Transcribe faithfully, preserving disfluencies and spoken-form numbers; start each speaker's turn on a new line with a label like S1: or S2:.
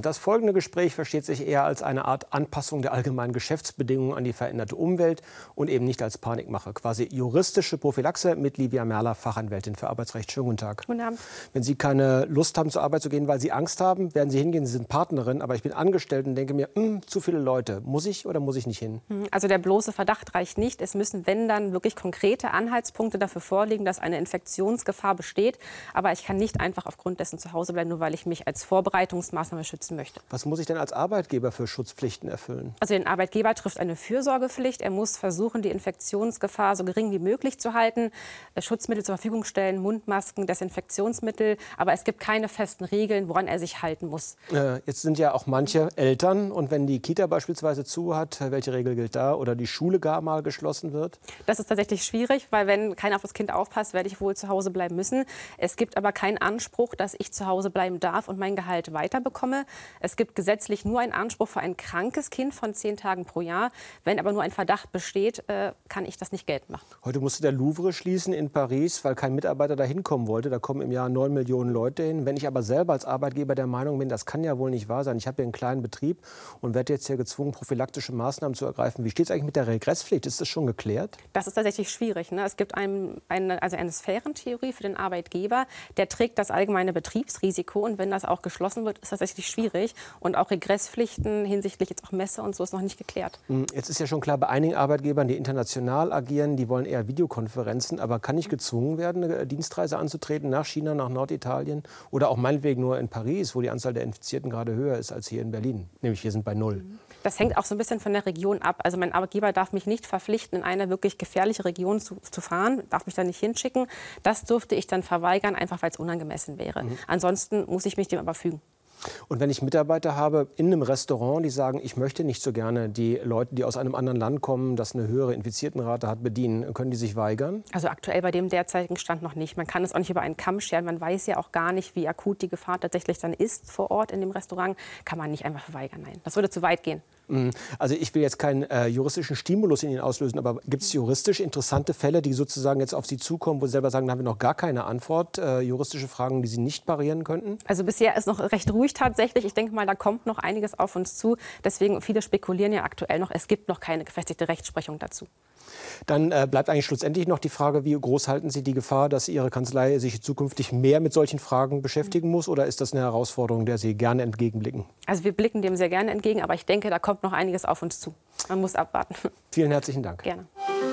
S1: Das folgende Gespräch versteht sich eher als eine Art Anpassung der allgemeinen Geschäftsbedingungen an die veränderte Umwelt und eben nicht als Panikmache. Quasi juristische Prophylaxe mit Livia Merler, Fachanwältin für Arbeitsrecht. Schönen guten Tag.
S2: Guten Abend.
S1: Wenn Sie keine Lust haben, zur Arbeit zu gehen, weil Sie Angst haben, werden Sie hingehen. Sie sind Partnerin, aber ich bin angestellt und denke mir, zu viele Leute. Muss ich oder muss ich nicht hin?
S2: Also der bloße Verdacht reicht nicht. Es müssen, wenn dann, wirklich konkrete Anhaltspunkte dafür vorliegen, dass eine Infektionsgefahr besteht. Aber ich kann nicht einfach aufgrund dessen zu Hause bleiben, nur weil ich mich als Vorbereitungsmaßnahme schützen möchte.
S1: Was muss ich denn als Arbeitgeber für Schutzpflichten erfüllen?
S2: Also den Arbeitgeber trifft eine Fürsorgepflicht. Er muss versuchen, die Infektionsgefahr so gering wie möglich zu halten, Schutzmittel zur Verfügung stellen, Mundmasken, Desinfektionsmittel. Aber es gibt keine festen Regeln, woran er sich halten muss.
S1: Äh, jetzt sind ja auch manche Eltern. Und wenn die Kita beispielsweise zu hat, welche Regel gilt da? Oder die Schule gar mal geschlossen wird?
S2: Das ist tatsächlich schwierig, weil wenn keiner auf das Kind aufpasst, werde ich wohl zu Hause bleiben müssen. Es gibt aber keinen Anspruch, dass ich zu Hause bleiben darf und mein Gehalt weiterbekomme. Es gibt gesetzlich nur einen Anspruch für ein krankes Kind von zehn Tagen pro Jahr. Wenn aber nur ein Verdacht besteht, äh, kann ich das nicht geltend machen.
S1: Heute musste der Louvre schließen in Paris, weil kein Mitarbeiter da hinkommen wollte. Da kommen im Jahr neun Millionen Leute hin. Wenn ich aber selber als Arbeitgeber der Meinung bin, das kann ja wohl nicht wahr sein. Ich habe hier einen kleinen Betrieb und werde jetzt hier gezwungen, prophylaktische Maßnahmen zu ergreifen. Wie steht es eigentlich mit der Regresspflicht? Ist das schon geklärt?
S2: Das ist tatsächlich schwierig. Ne? Es gibt ein, eine, also eine Sphärentheorie für den Arbeitgeber. Der trägt das allgemeine Betriebsrisiko. Und wenn das auch geschlossen wird, ist das tatsächlich schwierig. Und auch Regresspflichten hinsichtlich jetzt auch Messe und so ist noch nicht geklärt.
S1: Jetzt ist ja schon klar, bei einigen Arbeitgebern, die international agieren, die wollen eher Videokonferenzen. Aber kann ich gezwungen werden, eine Dienstreise anzutreten nach China, nach Norditalien oder auch meinetwegen nur in Paris, wo die Anzahl der Infizierten gerade höher ist als hier in Berlin? Nämlich wir sind bei null.
S2: Das hängt auch so ein bisschen von der Region ab. Also mein Arbeitgeber darf mich nicht verpflichten, in eine wirklich gefährliche Region zu, zu fahren, darf mich da nicht hinschicken. Das dürfte ich dann verweigern, einfach weil es unangemessen wäre. Mhm. Ansonsten muss ich mich dem aber fügen.
S1: Und wenn ich Mitarbeiter habe in einem Restaurant, die sagen, ich möchte nicht so gerne die Leute, die aus einem anderen Land kommen, das eine höhere Infiziertenrate hat, bedienen, können die sich weigern?
S2: Also aktuell bei dem derzeitigen Stand noch nicht. Man kann es auch nicht über einen Kamm scheren. Man weiß ja auch gar nicht, wie akut die Gefahr tatsächlich dann ist vor Ort in dem Restaurant. Kann man nicht einfach verweigern. Nein, das würde zu weit gehen.
S1: Also ich will jetzt keinen äh, juristischen Stimulus in Ihnen auslösen, aber gibt es juristisch interessante Fälle, die sozusagen jetzt auf Sie zukommen, wo Sie selber sagen, da haben wir noch gar keine Antwort, äh, juristische Fragen, die Sie nicht parieren könnten?
S2: Also bisher ist noch recht ruhig tatsächlich. Ich denke mal, da kommt noch einiges auf uns zu. Deswegen, viele spekulieren ja aktuell noch, es gibt noch keine gefestigte Rechtsprechung dazu.
S1: Dann äh, bleibt eigentlich schlussendlich noch die Frage, wie groß halten Sie die Gefahr, dass Ihre Kanzlei sich zukünftig mehr mit solchen Fragen beschäftigen muss? Oder ist das eine Herausforderung, der Sie gerne entgegenblicken?
S2: Also wir blicken dem sehr gerne entgegen, aber ich denke, da kommt noch einiges auf uns zu. Man muss abwarten.
S1: Vielen herzlichen Dank.
S2: Gerne.